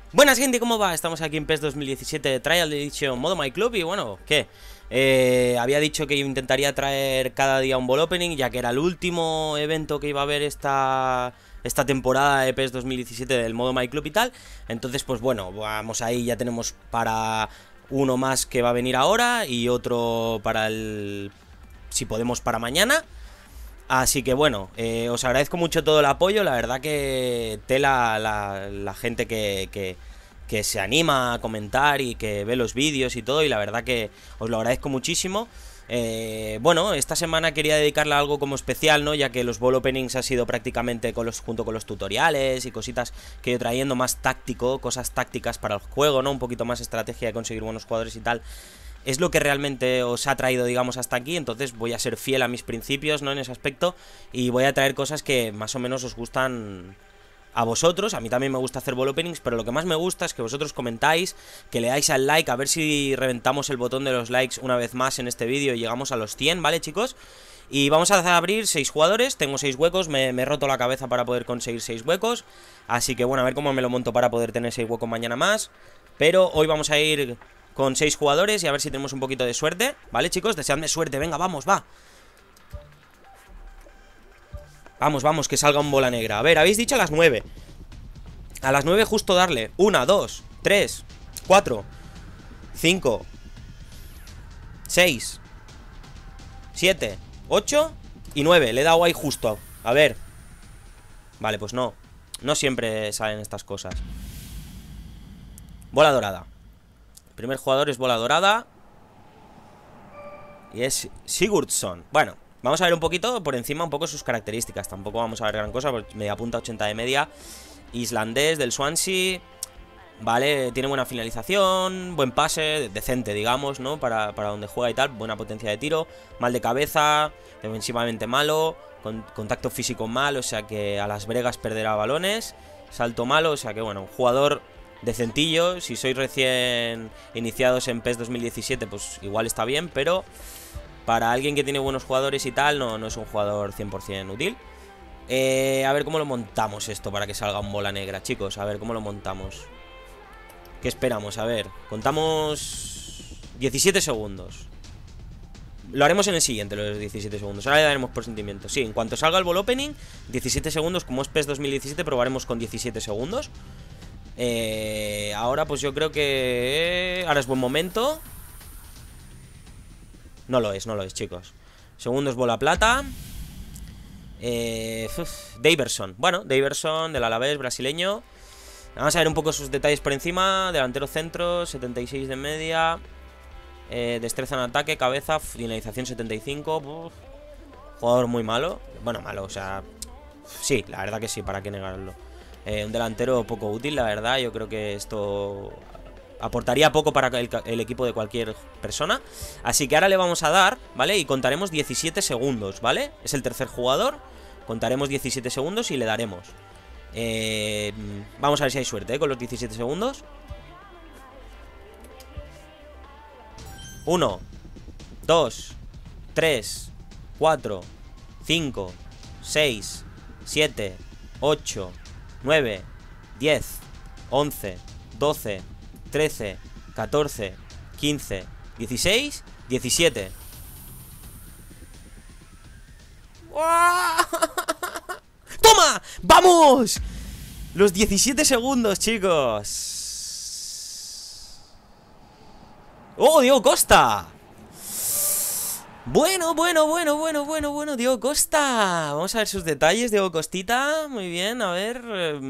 Buenas gente, ¿cómo va? Estamos aquí en PES 2017 Trial Edition modo My Club y bueno, ¿qué? Había dicho que intentaría traer cada día un ball opening, ya que era el último evento que iba a haber esta temporada de PES 2017 del modo My Club y tal. Entonces pues bueno, vamos ahí, ya tenemos para uno más que va a venir ahora y otro para el... si podemos para mañana. Así que bueno, os agradezco mucho todo el apoyo, la verdad que tela la gente que se anima a comentar y que ve los vídeos y todo, y la verdad que os lo agradezco muchísimo. Bueno, esta semana quería dedicarle a algo como especial, ¿no? Ya que los ball openings ha sido prácticamente junto con los tutoriales y cositas que he ido trayendo más táctico, cosas tácticas para el juego, ¿no? Un poquito más estrategia de conseguir buenos jugadores y tal. Es lo que realmente os ha traído, digamos, hasta aquí. Entonces voy a ser fiel a mis principios, ¿no? En ese aspecto. Y voy a traer cosas que más o menos os gustan a vosotros. A mí también me gusta hacer ball openings, pero lo que más me gusta es que vosotros comentáis, que le dais al like, a ver si reventamos el botón de los likes una vez más en este vídeo y llegamos a los 100, ¿vale, chicos? Y vamos a abrir 6 jugadores, tengo 6 huecos, me he roto la cabeza para poder conseguir 6 huecos. Así que bueno, a ver cómo me lo monto para poder tener 6 huecos mañana más. Pero hoy vamos a ir con 6 jugadores y a ver si tenemos un poquito de suerte. ¿Vale, chicos? Deseadme suerte, venga, vamos, va. Vamos, vamos, que salga un bola negra. A ver, habéis dicho a las 9. A las 9 justo darle 1, 2, 3, 4, 5, 6, 7, 8 y 9. Le he dado ahí justo. A ver. Vale, pues no. No siempre salen estas cosas. Bola dorada. El primer jugador es bola dorada. Y es Sigurdsson. Bueno, vamos a ver un poquito por encima, un poco sus características. Tampoco vamos a ver gran cosa, porque media punta, 80 de media. Islandés del Swansea. Vale, tiene buena finalización, buen pase, decente, digamos, ¿no? Para donde juega y tal, buena potencia de tiro. Mal de cabeza, defensivamente malo, contacto físico mal, o sea que a las bregas perderá balones. Salto malo, o sea que bueno, un jugador decentillo. Si sois recién iniciados en PES 2017, pues igual está bien, pero para alguien que tiene buenos jugadores y tal, no es un jugador 100% útil. A ver cómo lo montamos esto para que salga un bola negra, chicos. A ver cómo lo montamos. ¿Qué esperamos? A ver, contamos 17 segundos. Lo haremos en el siguiente, los 17 segundos. Ahora le daremos por sentimiento. Sí, en cuanto salga el ball opening, 17 segundos, como es PES 2017, probaremos con 17 segundos. Ahora pues yo creo que... ahora es buen momento. No lo es, chicos. Segundo es bola plata. Daverson. Bueno, Daverson del Alavés brasileño. Vamos a ver un poco sus detalles por encima. Delantero centro, 76 de media. Destreza en ataque, cabeza, finalización 75. Uf. Jugador muy malo. Bueno, malo, o sea... sí, la verdad que sí, para qué negarlo. Un delantero poco útil, la verdad. Yo creo que esto aportaría poco para el equipo de cualquier persona. Así que ahora le vamos a dar, ¿vale? Y contaremos 17 segundos, ¿vale? Es el tercer jugador. Contaremos 17 segundos y le daremos. Vamos a ver si hay suerte, con los 17 segundos. 1, 2, 3, 4, 5, 6, 7, 8, 9, 10, 11, 12, 13, 14, 15, 16, 17. ¡Toma! ¡Vamos! Los 17 segundos, chicos. ¡Oh, Diego Costa! Bueno, Diego Costa. Vamos a ver sus detalles, Diego Costita. Muy bien, a ver.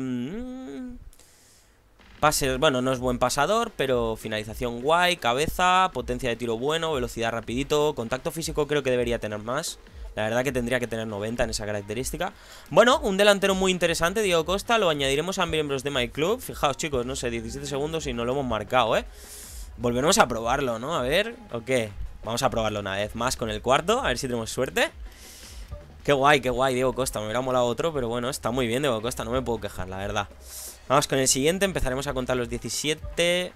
Pases, bueno, no es buen pasador, pero finalización guay, cabeza, potencia de tiro bueno, velocidad rapidito, contacto físico creo que debería tener más. La verdad que tendría que tener 90 en esa característica. Bueno, un delantero muy interesante, Diego Costa. Lo añadiremos a miembros de My Club. Fijaos, chicos, no sé, 17 segundos y no lo hemos marcado, ¿eh? Volveremos a probarlo, ¿no? A ver, ¿o qué? Vamos a probarlo una vez más con el cuarto, a ver si tenemos suerte. Qué guay, Diego Costa. Me hubiera molado otro, pero bueno, está muy bien Diego Costa, no me puedo quejar, la verdad. Vamos con el siguiente, empezaremos a contar los 17.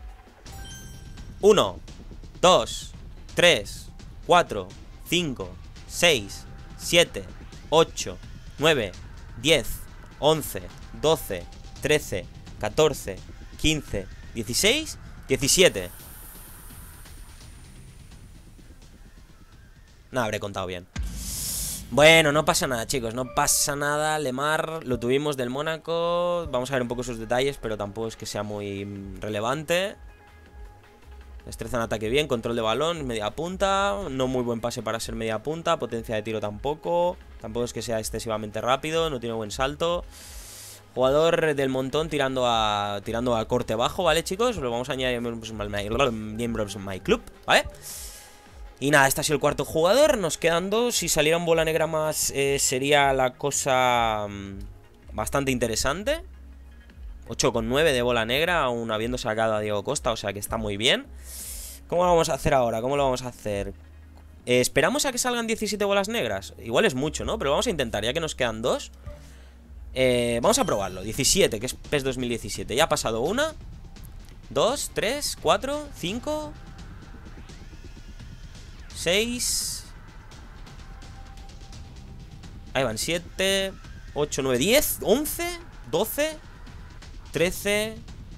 1, 2, 3, 4, 5, 6, 7, 8, 9, 10, 11, 12, 13, 14, 15, 16, 17. No, habré contado bien. Bueno, no pasa nada, chicos, no pasa nada. Lemar, lo tuvimos del Mónaco. Vamos a ver un poco sus detalles, pero tampoco es que sea muy relevante. Destreza en ataque bien, control de balón, media punta. No muy buen pase para ser media punta. Potencia de tiro tampoco. Tampoco es que sea excesivamente rápido, no tiene buen salto. Jugador del montón tirando a corte bajo, ¿vale, chicos? Lo vamos a añadir miembros en My Club, ¿vale? Y nada, este ha sido el cuarto jugador. Nos quedan dos. Si saliera un bola negra más, sería la cosa bastante interesante. 8,9 de bola negra, aún habiendo sacado a Diego Costa, o sea que está muy bien. ¿Cómo lo vamos a hacer ahora? ¿Cómo lo vamos a hacer? ¿Esperamos a que salgan 17 bolas negras? Igual es mucho, ¿no? Pero vamos a intentar, ya que nos quedan dos. Vamos a probarlo. 17, que es PES 2017. Ya ha pasado una, 2, 3, 4, 5, 6. Ahí van 7, 8, 9, 10, 11, 12, 13.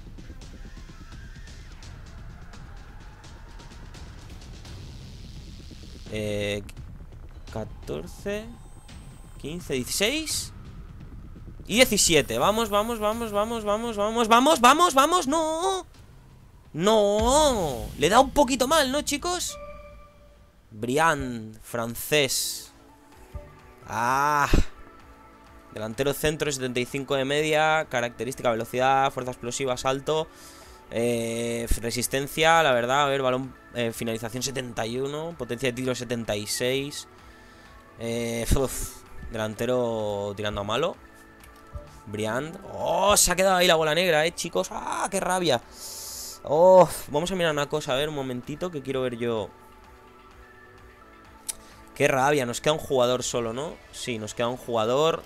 14, 15, 16 y 17. Vamos, vamos, vamos, vamos, vamos, vamos, vamos, vamos, vamos. No. No. Le da un poquito mal, ¿no, chicos? Briand, francés. Ah. Delantero centro, 75 de media. Característica, velocidad, fuerza explosiva, salto. Resistencia, la verdad. A ver, balón, finalización 71. Potencia de tiro 76. Delantero tirando a malo. Briand. Oh, se ha quedado ahí la bola negra, chicos. Ah, qué rabia. Oh, vamos a mirar una cosa, a ver, un momentito, que quiero ver yo. Qué rabia, nos queda un jugador solo, ¿no? Sí, nos queda un jugador.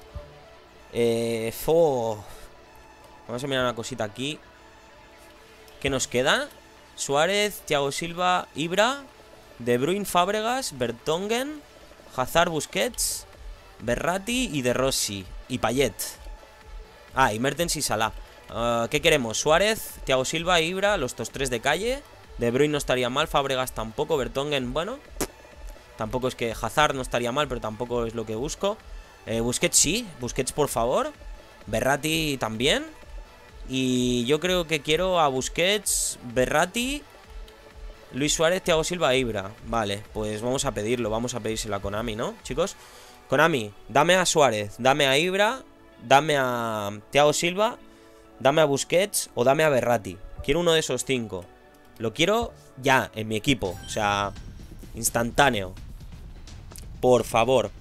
Vamos a mirar una cosita aquí. ¿Qué nos queda? Suárez, Thiago Silva, Ibra, De Bruyne, Fábregas, Vertonghen, Hazard, Busquets, Verratti y De Rossi. Y Payet. Ah, y Mertens y Salah. ¿Qué queremos? Suárez, Thiago Silva, Ibra, los tres de calle. De Bruyne no estaría mal, Fábregas tampoco, Vertonghen, bueno. Tampoco es que Hazard no estaría mal, pero tampoco es lo que busco. Busquets sí, Busquets por favor. Verratti también. Y yo creo que quiero a Busquets, Verratti, Luis Suárez, Thiago Silva e Ibra. Vale, pues vamos a pedirlo, vamos a pedírselo a Konami, ¿no, chicos? Konami, dame a Suárez, dame a Ibra, dame a Thiago Silva, dame a Busquets o dame a Verratti. Quiero uno de esos 5. Lo quiero ya, en mi equipo, o sea, instantáneo. Por favor.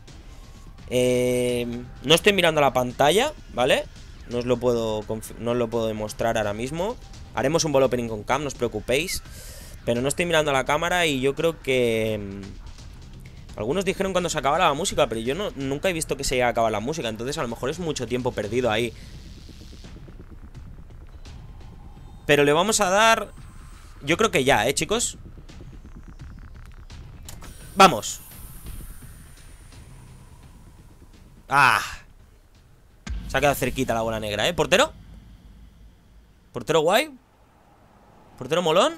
No estoy mirando la pantalla, ¿vale? No os lo puedo demostrar ahora mismo. Haremos un ball opening con cam, no os preocupéis. Pero no estoy mirando la cámara y yo creo que... algunos dijeron cuando se acabara la música, pero yo nunca he visto que se llegue a acabar la música. Entonces a lo mejor es mucho tiempo perdido ahí. Pero le vamos a dar... yo creo que ya, chicos. Vamos. Ah. Se ha quedado cerquita la bola negra, ¿Portero? ¿Portero guay? ¿Portero molón?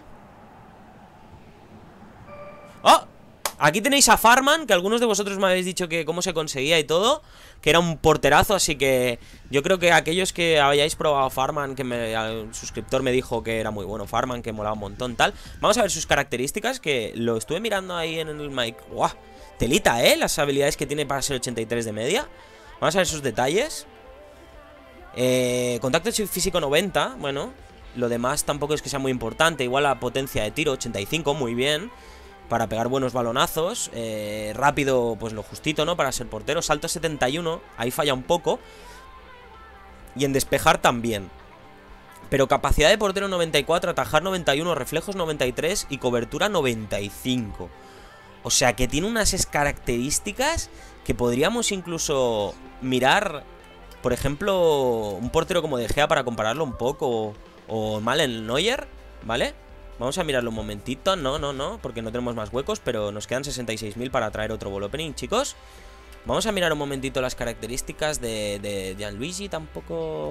¡Oh! Aquí tenéis a Farman, que algunos de vosotros me habéis dicho que cómo se conseguía y todo, que era un porterazo, así que yo creo que aquellos que hayáis probado Farman, que el suscriptor me dijo que era muy bueno Farman, que molaba un montón, tal. Vamos a ver sus características, que lo estuve mirando ahí en el mic. ¡Guau! Telita, las habilidades que tiene para ser 83 de media. Vamos a ver sus detalles. Contacto físico 90, bueno, lo demás tampoco es que sea muy importante. Igual la potencia de tiro 85, muy bien, para pegar buenos balonazos. Rápido, pues lo justito, ¿no? Para ser portero. Salto 71, ahí falla un poco. Y en despejar también. Pero capacidad de portero 94, atajar 91, reflejos 93 y cobertura 95. O sea que tiene unas características que podríamos incluso mirar. Por ejemplo, un portero como De Gea para compararlo un poco. O Manuel Neuer, ¿vale? Vamos a mirarlo un momentito. No, porque no tenemos más huecos. Pero nos quedan 66.000 para traer otro ball opening, chicos. Vamos a mirar un momentito las características de Gianluigi. Tampoco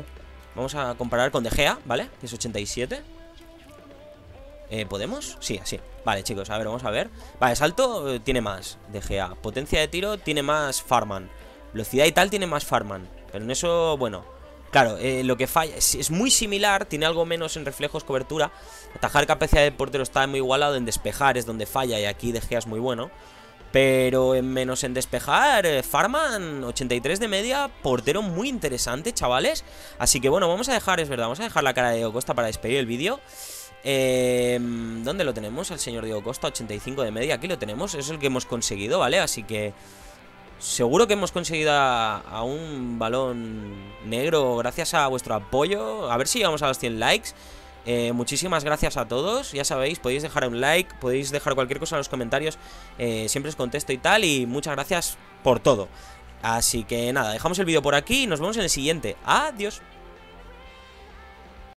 Vamos a comparar con De Gea, ¿vale? Que es 87. ¿Podemos? Sí, así. Vale, chicos, a ver, vamos a ver. Vale, salto tiene más De Gea. Potencia de tiro tiene más Farman. Velocidad y tal tiene más Farman. Pero en eso, bueno, claro, lo que falla es muy similar. Tiene algo menos en reflejos, cobertura. Atajar, capacidad de portero está muy igualado. En despejar es donde falla y aquí De Gea es muy bueno. Pero en menos en despejar, Farman 83 de media. Portero muy interesante, chavales. Así que bueno, vamos a dejar, es verdad, vamos a dejar la cara de Diego Costa para despedir el vídeo. ¿Dónde lo tenemos? Al señor Diego Costa, 85 de media. Aquí lo tenemos, es el que hemos conseguido, ¿vale? Así que seguro que hemos conseguido a un balón negro gracias a vuestro apoyo. A ver si llegamos a los 100 likes. Muchísimas gracias a todos. Ya sabéis, podéis dejar un like, podéis dejar cualquier cosa en los comentarios, siempre os contesto y tal. Y muchas gracias por todo. Así que nada, dejamos el vídeo por aquí y nos vemos en el siguiente. Adiós.